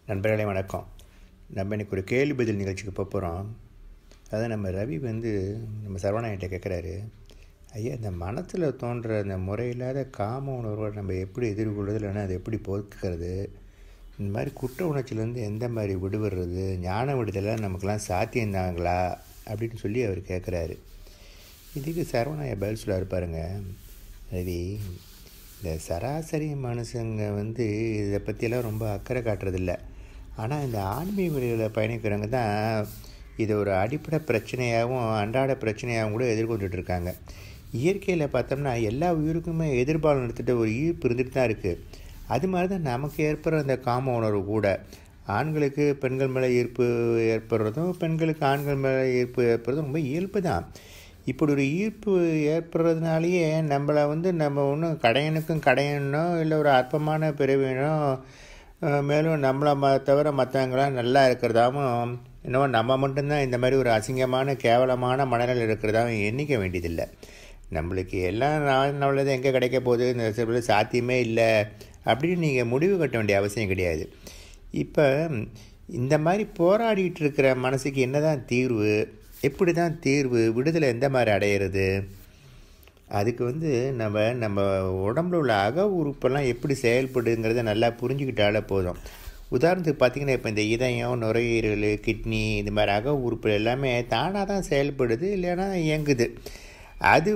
நண்பர்களே வணக்கம். நம்ம இன்றைக்கி ஒரு கேள்வி பதில் நிகழ்ச்சிக்கு போகிறோம். அதாவது நம்ம ரவி நம்ம சரவணன்கிட்ட கேட்குறாரு, ஐயா, இந்த மனத்தில் தோன்ற அந்த முறையில்லாத காம உணர்வை நம்ம எப்படி எதிர்கொள்வது, இல்லைன்னா அதை எப்படி போக்குறது, இந்த மாதிரி குற்ற உணர்ச்சியிலேருந்து எந்த மாதிரி விடுபடுறது, ஞான விடுதலை நமக்கெல்லாம் சாத்தியந்தாங்களா அப்படின்னு சொல்லி அவர் கேட்குறாரு. இதுக்கு சரவணன் பதில் சொல்ல இருப்பாருங்க. ரவி, இந்த சராசரி மனுஷங்க இதை பற்றியெல்லாம் ரொம்ப அக்கறை காட்டுறதில்ல. ஆனால் இந்த ஆன்மீக வழியில் பயணிக்கிறவங்க தான் இதை ஒரு அடிப்படை பிரச்சனையாகவும் அன்றாட பிரச்சனையாகவும் கூட எதிர்கொண்டுட்ருக்காங்க. இயற்கையில் பார்த்தோம்னா எல்லா உயிருக்குமே எதிர்பாலம் எடுத்துகிட்ட ஒரு ஈர்ப்பு இருந்துட்டு தான் இருக்குது. அது மாதிரி தான் நமக்கு ஏற்படுற அந்த காம உணர்வு கூட ஆண்களுக்கு பெண்கள் மேலே ஈர்ப்பு ஏற்படுறதும் பெண்களுக்கு ஆண்கள் மேலே ஈர்ப்பு ஏற்படுறதும் ரொம்ப இயல்பு தான். இப்படி ஒரு ஈர்ப்பு ஏற்படுறதுனாலேயே நம்மளை நம்ம ஒன்றும் கடையனுக்கும் கடையனோ இல்லை ஒரு அற்பமான பிறவினோ மேலும் நம்மளை தவிர மற்றவங்களாம் நல்லா இருக்கிறதாவும் என்னவோ நம்ம மட்டும்தான் இந்த மாதிரி ஒரு அசிங்கமான கேவலமான மனநிலை இருக்கிறதாவும் எண்ணிக்க வேண்டியதில்லை. நம்மளுக்கு எல்லாம் நம்மளது எங்கே கிடைக்க போகுது, இந்த சில சாத்தியமே இல்லை அப்படின்னு நீங்கள் முடிவு கட்ட வேண்டிய அவசியம் கிடையாது. இப்போ இந்த மாதிரி போராடிட்டு இருக்கிற மனசுக்கு என்ன தான் தீர்வு, எப்படி தான் தீர்வு, விடுதலை எந்த மாதிரி அடையிறது? அதுக்கு நம்ம உடம்புல உள்ள அக உறுப்பெல்லாம் எப்படி செயல்படுங்கிறத நல்லா புரிஞ்சுக்கிட்டாலே போதும். உதாரணத்துக்கு பார்த்திங்கன்னா, இப்போ இந்த இதயம், நுரையீரல், கிட்னி, இந்த மாதிரி அக உறுப்பு எல்லாமே தானாக தான் செயல்படுது, இல்லைன்னா இயங்குது. அது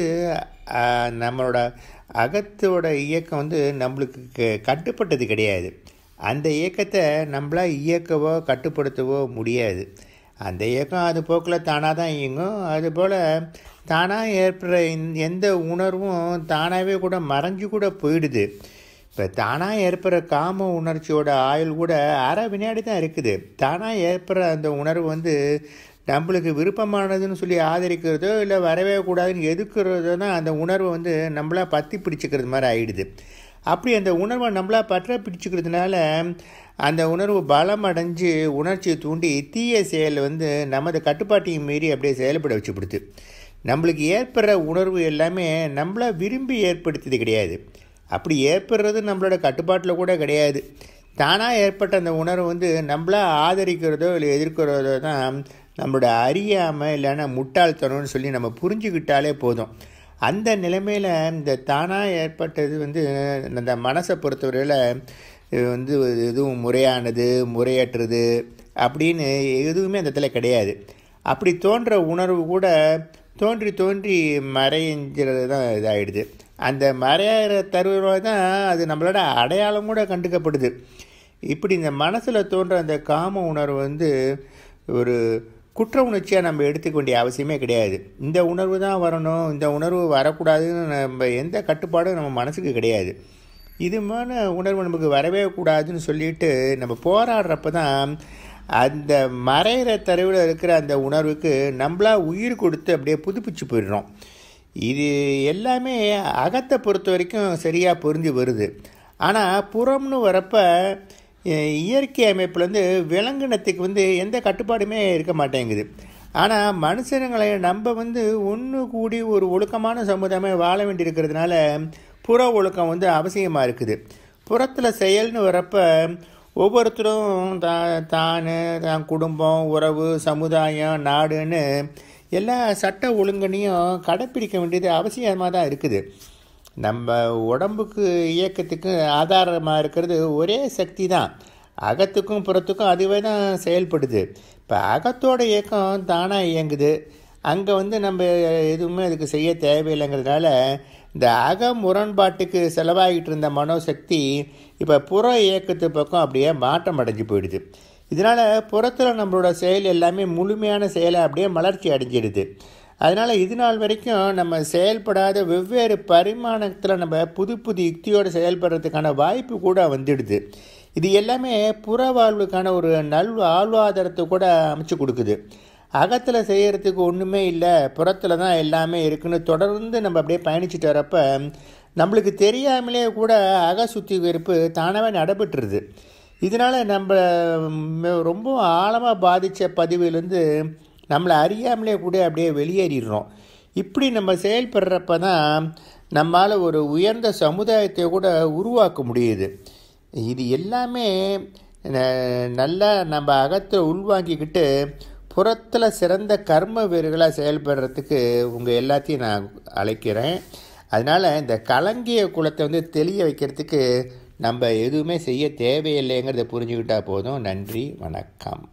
நம்மளோட அகத்தோட இயக்கம் நம்மளுக்கு கட்டுப்பட்டது கிடையாது. அந்த இயக்கத்தை நம்மளால் இயக்கவோ கட்டுப்படுத்தவோ முடியாது. அந்த இயக்கம் அது போக்கில் தானாக தான் இயங்கும். அதுபோல் தானாக ஏற்படுற எந்த உணர்வும் தானாகவே கூட மறைஞ்சு கூட போயிடுது. இப்போ தானாக ஏற்படுற காம உணர்ச்சியோட ஆயுள் கூட அரை வினாடி தான் இருக்குது. தானாக ஏற்படுற அந்த உணர்வு நம்மளுக்கு விருப்பமானதுன்னு சொல்லி ஆதரிக்கிறதோ இல்லை வரவே கூடாதுன்னு எதுக்கிறதோ தான் அந்த உணர்வை நம்மளாக பற்றி பிடிச்சிக்கிறது மாதிரி ஆகிடுது. அப்படி அந்த உணர்வை நம்மளாக பற்ற பிடிச்சிக்கிறதுனால அந்த உணர்வு பலம் அடைஞ்சு உணர்ச்சியை தூண்டி தீய செயல் நமது கட்டுப்பாட்டையும் மீறி அப்படியே செயல்பட வச்சுப்படுது. நம்மளுக்கு ஏற்படுற உணர்வு எல்லாமே நம்மளை விரும்பி ஏற்படுத்தியது கிடையாது. அப்படி ஏற்படுறது நம்மளோட கட்டுப்பாட்டில் கூட கிடையாது. தானாக ஏற்பட்ட அந்த உணர்வு நம்மளாக ஆதரிக்கிறதோ இல்லை எதிர்க்கிறதோ தான் நம்மளோட அறியாமல் இல்லைன்னா முட்டாள்தனம்னு சொல்லி நம்ம புரிஞ்சுக்கிட்டாலே போதும். அந்த நிலைமையில் இந்த தானாக ஏற்பட்டது அந்த மனசை பொறுத்தவரையில் எதுவும் முறையானது முறையற்றது அப்படின்னு எதுவுமே அந்த இடத்துல கிடையாது. அப்படி தோன்ற உணர்வு கூட தோன்றி தோன்றி மறைஞ்சிறது தான் இதாகிடுது. அந்த மறையிற தருவாக தான் அது நம்மளோட அடையாளம் கூட கண்டுக்கப்படுது. இப்படி இந்த மனசில் தோன்ற அந்த காம உணர்வு ஒரு குற்ற உணர்ச்சியாக நம்ம எடுத்துக்க வேண்டிய அவசியமே கிடையாது. இந்த உணர்வு தான் வரணும், இந்த உணர்வு வரக்கூடாதுன்னு நம்ம எந்த கட்டுப்பாடும் நம்ம மனசுக்கு கிடையாது. இதுமான உணர்வு நமக்கு வரவே கூடாதுன்னு சொல்லிட்டு நம்ம போராடுறப்ப தான் அந்த மறைகிற தரவில் இருக்கிற அந்த உணர்வுக்கு நம்மளாக உயிர் கொடுத்து அப்படியே புதுப்பிச்சு போயிடுறோம். இது எல்லாமே அகத்தை பொறுத்த வரைக்கும் சரியாக புரிஞ்சு வருது. ஆனால் புறம்னு வரப்போ இயற்கை அமைப்புலேருந்து விலங்கினத்துக்கு எந்த கட்டுப்பாடுமே இருக்க மாட்டேங்குது. ஆனால் மனுஷங்களை நம்ம ஒன்று கூடி ஒரு ஒழுக்கமான சமுதாயமாக வாழ வேண்டியிருக்கிறதுனால புற ஒழுக்கம் அவசியமாக இருக்குது. புறத்தில் செயல்னு வரப்போ ஒவ்வொருத்தரும் தான் குடும்பம், உறவு, சமுதாயம், நாடுன்னு எல்லா சட்ட ஒழுங்கனையும் கடைப்பிடிக்க வேண்டியது அவசியமாக தான் இருக்குது. நம்ம உடம்புக்கு இயக்கத்துக்கு ஆதாரமாக இருக்கிறது ஒரே சக்தி தான். அகத்துக்கும் புறத்துக்கும் அதுவே தான் செயல்படுது. இப்போ அகத்தோட இயக்கம் தானாக இயங்குது. அங்கே நம்ம எதுவுமே அதுக்கு செய்ய தேவையில்லைங்கிறதுனால இந்த அக முரண்பாட்டுக்கு செலவாகிட்டு இருந்த மனோசக்தி இப்போ புற இயக்கத்து பக்கம் அப்படியே மாற்றம் அடைஞ்சு போயிடுது. இதனால் புறத்தில் நம்மளோட செயல் எல்லாமே முழுமையான செயலை அப்படியே மலர்ச்சி அடைஞ்சிடுது. அதனால் இது நாள் வரைக்கும் நம்ம செயல்படாத வெவ்வேறு பரிமாணத்தில் நம்ம புது புது யுக்தியோடு செயல்படுறதுக்கான வாய்ப்பு கூட வந்துடுது. இது எல்லாமே புற வாழ்வுக்கான ஒரு வாழ்வாதாரத்தை கூட அமைச்சு கொடுக்குது. அகத்தில் செய்கிறதுக்கு ஒன்றுமே இல்லை, புறத்தில் தான் எல்லாமே இருக்குன்னு தொடர்ந்து நம்ம அப்படியே பயணிச்சுட்டு வரப்போ நம்மளுக்கு தெரியாமலே கூட அக சுத்திகரிப்பு தானாகவே நடைபெற்றுருது. இதனால் நம்ம ரொம்ப ஆழமாக பாதித்த பதிவிலேருந்து நம்மளை அறியாமலே கூட அப்படியே வெளியேறிடுறோம். இப்படி நம்ம செயல்படுறப்ப தான் நம்மால் ஒரு உயர்ந்த சமுதாயத்தை கூட உருவாக்க முடியுது. இது எல்லாமே நல்லா நம்ம அகத்தில் உள்வாங்கிக்கிட்டு புறத்தில் சிறந்த கர்ம வீரர்களாக செயல்படுறதுக்கு உங்கள் எல்லாத்தையும் நான் அழைக்கிறேன். அதனால் இந்த கலங்கிய குலத்தை தெளிய வைக்கிறதுக்கு நம்ம எதுவுமே செய்ய தேவையில்லைங்கிறத புரிஞ்சுக்கிட்டால் போதும். நன்றி, வணக்கம்.